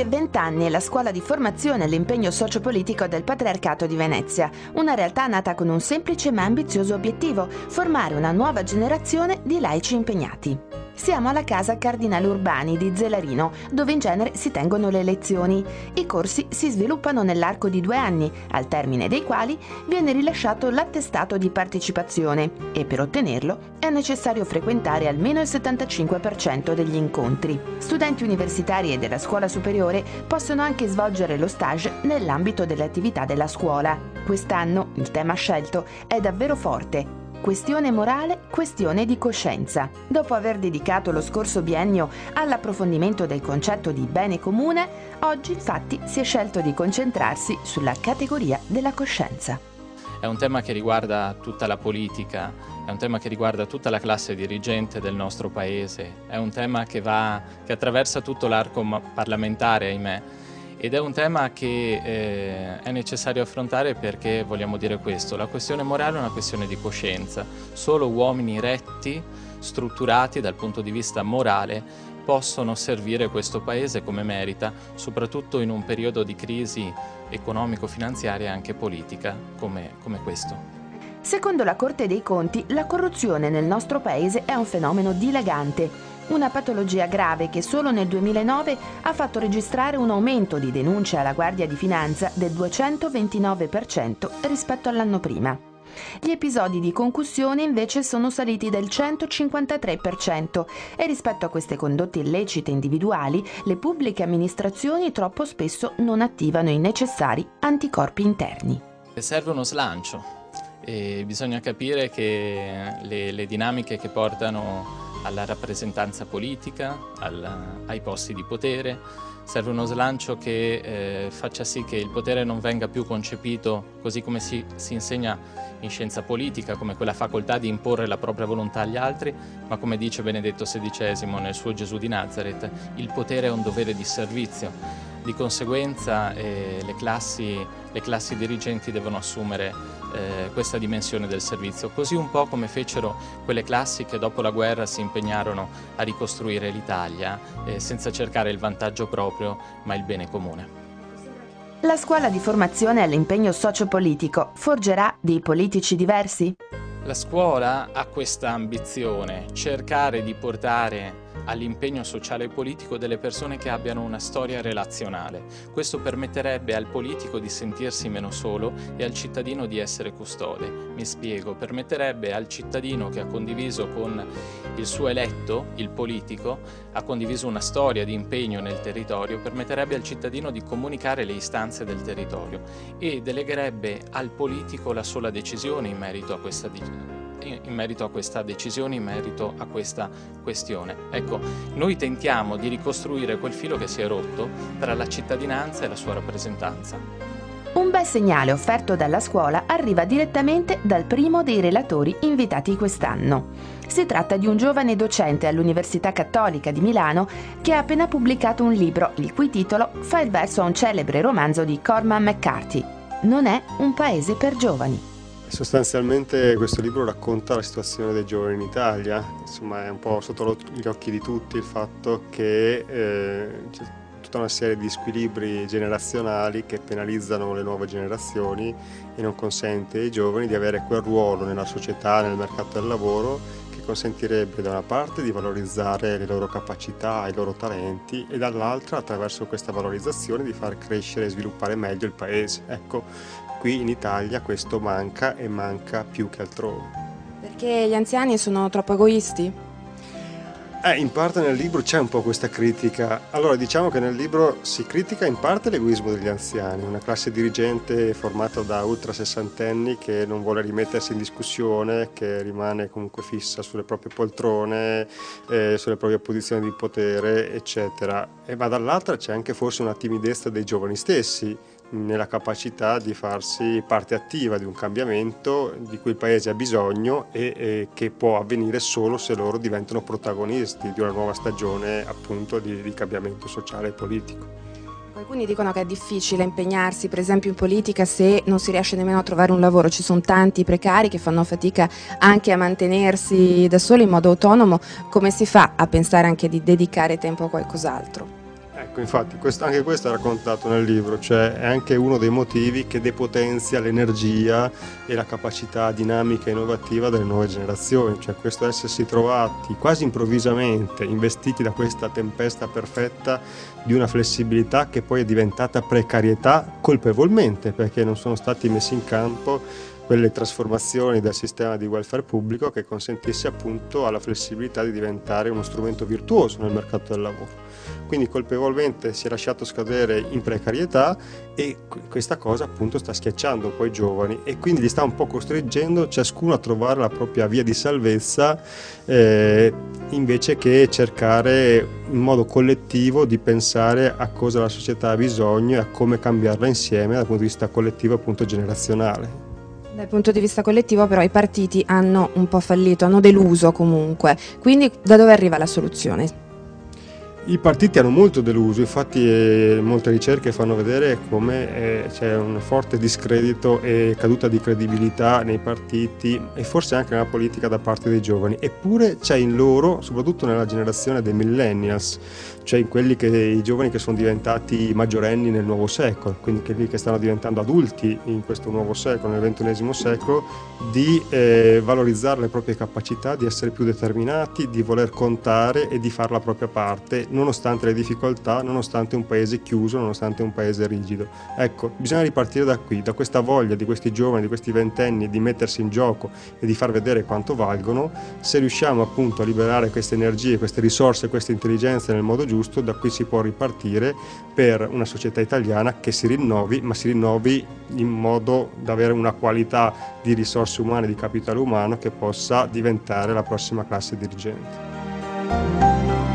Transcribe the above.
20 anni è la scuola di formazione e l'impegno sociopolitico del Patriarcato di Venezia, una realtà nata con un semplice ma ambizioso obiettivo: formare una nuova generazione di laici impegnati. Siamo alla casa Cardinale Urbani di Zelarino, dove in genere si tengono le lezioni. I corsi si sviluppano nell'arco di 2 anni, al termine dei quali viene rilasciato l'attestato di partecipazione e per ottenerlo è necessario frequentare almeno il 75% degli incontri. Studenti universitari e della scuola superiore possono anche svolgere lo stage nell'ambito delle attività della scuola. Quest'anno il tema scelto è davvero forte: questione morale, questione di coscienza. Dopo aver dedicato lo scorso biennio all'approfondimento del concetto di bene comune, oggi infatti si è scelto di concentrarsi sulla categoria della coscienza. È un tema che riguarda tutta la politica, è un tema che riguarda tutta la classe dirigente del nostro paese, è un tema che attraversa tutto l'arco parlamentare, ahimè. Ed è un tema che è necessario affrontare perché vogliamo dire questo: la questione morale è una questione di coscienza. Solo uomini retti, strutturati dal punto di vista morale, possono servire questo Paese come merita, soprattutto in un periodo di crisi economico-finanziaria e anche politica come questo. Secondo la Corte dei Conti, la corruzione nel nostro Paese è un fenomeno dilagante. Una patologia grave che solo nel 2009 ha fatto registrare un aumento di denunce alla Guardia di Finanza del 229% rispetto all'anno prima. Gli episodi di concussione invece sono saliti del 153% e rispetto a queste condotte illecite individuali, le pubbliche amministrazioni troppo spesso non attivano i necessari anticorpi interni. Serve uno slancio e bisogna capire che le dinamiche che portano alla rappresentanza politica, ai posti di potere, serve uno slancio che faccia sì che il potere non venga più concepito così come si insegna in scienza politica, come quella facoltà di imporre la propria volontà agli altri, ma come dice Benedetto XVI nel suo Gesù di Nazareth: il potere è un dovere di servizio. Di conseguenza le classi dirigenti devono assumere questa dimensione del servizio, così un po' come fecero quelle classi che dopo la guerra si impegnarono a ricostruire l'Italia senza cercare il vantaggio proprio, ma il bene comune. La scuola di formazione all'impegno sociopolitico forgerà dei politici diversi? La scuola ha questa ambizione: cercare di portare all'impegno sociale e politico delle persone che abbiano una storia relazionale. Questo permetterebbe al politico di sentirsi meno solo e al cittadino di essere custode. Mi spiego: permetterebbe al cittadino che ha condiviso con il suo eletto, il politico, ha condiviso una storia di impegno nel territorio, permetterebbe al cittadino di comunicare le istanze del territorio e delegherebbe al politico la sola decisione in merito a questa decisione, in merito a questa questione. Ecco, noi tentiamo di ricostruire quel filo che si è rotto tra la cittadinanza e la sua rappresentanza. Un bel segnale offerto dalla scuola arriva direttamente dal primo dei relatori invitati quest'anno. Si tratta di un giovane docente all'Università Cattolica di Milano che ha appena pubblicato un libro il cui titolo fa il verso a un celebre romanzo di Cormac McCarthy: Non è un paese per giovani. Sostanzialmente questo libro racconta la situazione dei giovani in Italia. Insomma, è un po' sotto gli occhi di tutti il fatto che c'è tutta una serie di squilibri generazionali che penalizzano le nuove generazioni e non consente ai giovani di avere quel ruolo nella società, nel mercato del lavoro, che consentirebbe da una parte di valorizzare le loro capacità, i loro talenti, e dall'altra, attraverso questa valorizzazione, di far crescere e sviluppare meglio il paese. Ecco, qui in Italia questo manca, e manca più che altrove. Perché gli anziani sono troppo egoisti? In parte nel libro c'è un po' questa critica. Allora, diciamo che nel libro si critica in parte l'egoismo degli anziani, una classe dirigente formata da ultra sessantenni che non vuole rimettersi in discussione, che rimane comunque fissa sulle proprie poltrone, sulle proprie posizioni di potere, eccetera. Ma dall'altra c'è anche forse una timidezza dei giovani stessi nella capacità di farsi parte attiva di un cambiamento di cui il Paese ha bisogno e che può avvenire solo se loro diventano protagonisti di una nuova stagione, appunto, di cambiamento sociale e politico. Alcuni dicono che è difficile impegnarsi, per esempio, in politica se non si riesce nemmeno a trovare un lavoro. Ci sono tanti precari che fanno fatica anche a mantenersi da soli in modo autonomo. Come si fa a pensare anche di dedicare tempo a qualcos'altro? Ecco, infatti, anche questo è raccontato nel libro, cioè è anche uno dei motivi che depotenzia l'energia e la capacità dinamica e innovativa delle nuove generazioni, cioè questo essersi trovati quasi improvvisamente, investiti da questa tempesta perfetta di una flessibilità che poi è diventata precarietà colpevolmente, perché non sono stati messi in campo quelle trasformazioni del sistema di welfare pubblico che consentisse appunto alla flessibilità di diventare uno strumento virtuoso nel mercato del lavoro. Quindi colpevolmente si è lasciato scadere in precarietà e questa cosa appunto sta schiacciando un po' i giovani e quindi li sta un po' costringendo ciascuno a trovare la propria via di salvezza invece che cercare in modo collettivo di pensare a cosa la società ha bisogno e a come cambiarla insieme dal punto di vista collettivo appunto generazionale. Dal punto di vista collettivo però i partiti hanno un po' fallito, hanno deluso comunque, quindi da dove arriva la soluzione? I partiti hanno molto deluso, infatti molte ricerche fanno vedere come c'è un forte discredito e caduta di credibilità nei partiti e forse anche nella politica da parte dei giovani, eppure c'è in loro, soprattutto nella generazione dei millennials, cioè in quelli i giovani che sono diventati maggiorenni nel nuovo secolo, quindi quelli che stanno diventando adulti in questo nuovo secolo, nel XXI secolo, di valorizzare le proprie capacità, di essere più determinati, di voler contare e di fare la propria parte, nonostante le difficoltà, nonostante un paese chiuso, nonostante un paese rigido. Ecco, bisogna ripartire da qui, da questa voglia di questi giovani, di questi ventenni di mettersi in gioco e di far vedere quanto valgono. Se riusciamo appunto a liberare queste energie, queste risorse, queste intelligenze nel modo giusto, da qui si può ripartire per una società italiana che si rinnovi, ma si rinnovi in modo da avere una qualità di risorse umane, di capitale umano che possa diventare la prossima classe dirigente.